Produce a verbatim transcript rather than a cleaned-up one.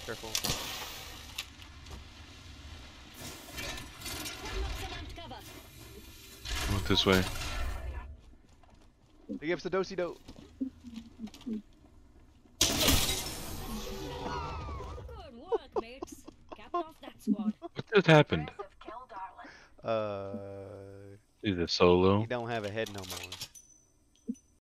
Careful. Look this way. He gives the dosey do. Good work, mates. Capped off that squad. What just happened? Uh, Is it solo? he don't have a head no more.